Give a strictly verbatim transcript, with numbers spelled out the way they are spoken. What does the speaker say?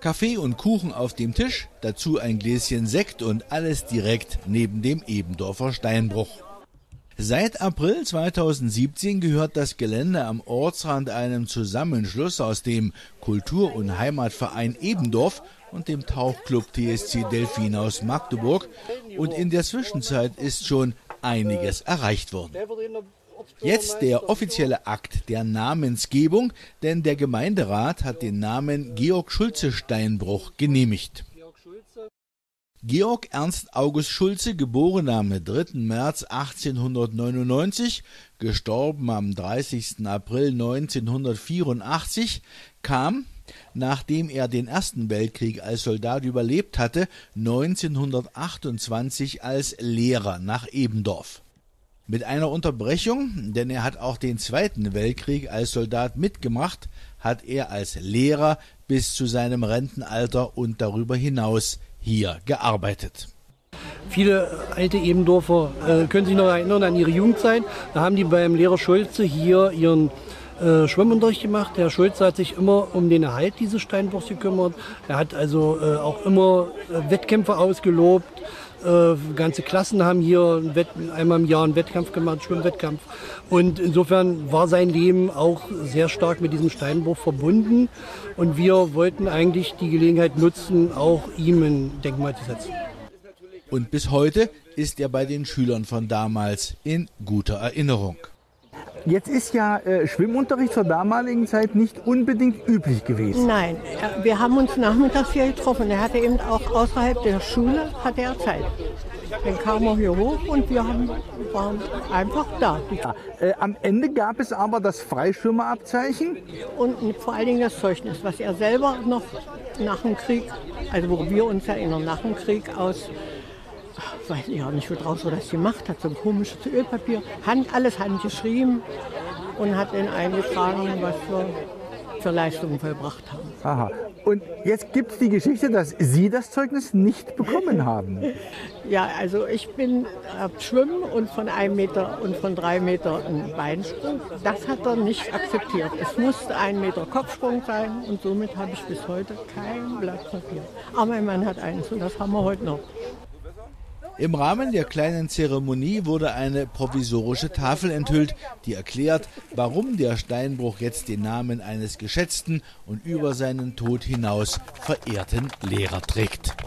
Kaffee und Kuchen auf dem Tisch, dazu ein Gläschen Sekt und alles direkt neben dem Ebendorfer Steinbruch. Seit April zweitausendsiebzehn gehört das Gelände am Ortsrand einem Zusammenschluss aus dem Kultur- und Heimatverein Ebendorf und dem Tauchclub T S C Delfin aus Magdeburg. Und in der Zwischenzeit ist schon einiges erreicht worden. Jetzt der offizielle Akt der Namensgebung, denn der Gemeinderat hat den Namen Georg-Schulze-Steinbruch genehmigt. Georg Ernst August Schulze, geboren am dritten März achtzehnhundertneunundneunzig, gestorben am dreißigsten April neunzehnhundertvierundachtzig, kam, nachdem er den Ersten Weltkrieg als Soldat überlebt hatte, neunzehnhundertachtundzwanzig als Lehrer nach Ebendorf. Mit einer Unterbrechung, denn er hat auch den Zweiten Weltkrieg als Soldat mitgemacht, hat er als Lehrer bis zu seinem Rentenalter und darüber hinaus hier gearbeitet. Viele alte Ebendorfer äh, können sich noch erinnern an ihre Jugendzeit. Da haben die beim Lehrer Schulze hier ihren äh, Schwimmunterricht gemacht. Der Schulze hat sich immer um den Erhalt dieses Steinbruchs gekümmert. Er hat also äh, auch immer äh, Wettkämpfe ausgelobt. Äh, ganze Klassen haben hier Wett, einmal im Jahr einen Wettkampf gemacht, einen Schwimmwettkampf. Und insofern war sein Leben auch sehr stark mit diesem Steinbruch verbunden. Und wir wollten eigentlich die Gelegenheit nutzen, auch ihm ein Denkmal zu setzen. Und bis heute ist er bei den Schülern von damals in guter Erinnerung. Jetzt ist ja äh, Schwimmunterricht zur damaligen Zeit nicht unbedingt üblich gewesen. Nein, wir haben uns nachmittags hier getroffen. Er hatte eben auch außerhalb der Schule hatte er Zeit. Dann kam er hier hoch und wir haben, waren einfach da. Ja, äh, am Ende gab es aber das Freischwimmerabzeichen. Und vor allen Dingen das Zeugnis, was er selber noch nach dem Krieg, also wo wir uns erinnern, nach dem Krieg aus, weiß ich auch nicht, wo draus er das gemacht hat, so ein komisches Ölpapier, Hand, alles handgeschrieben und hat dann eingetragen, was wir für Leistungen vollbracht haben. Aha. Und jetzt gibt es die Geschichte, dass Sie das Zeugnis nicht bekommen haben. Ja, also ich bin äh, schwimmen und von einem Meter und von drei Meter ein Beinsprung. Das hat er nicht akzeptiert. Es musste ein Meter Kopfsprung sein und somit habe ich bis heute kein Blatt Papier. Aber mein Mann hat eins und das haben wir heute noch. Im Rahmen der kleinen Zeremonie wurde eine provisorische Tafel enthüllt, die erklärt, warum der Steinbruch jetzt den Namen eines geschätzten und über seinen Tod hinaus verehrten Lehrer trägt.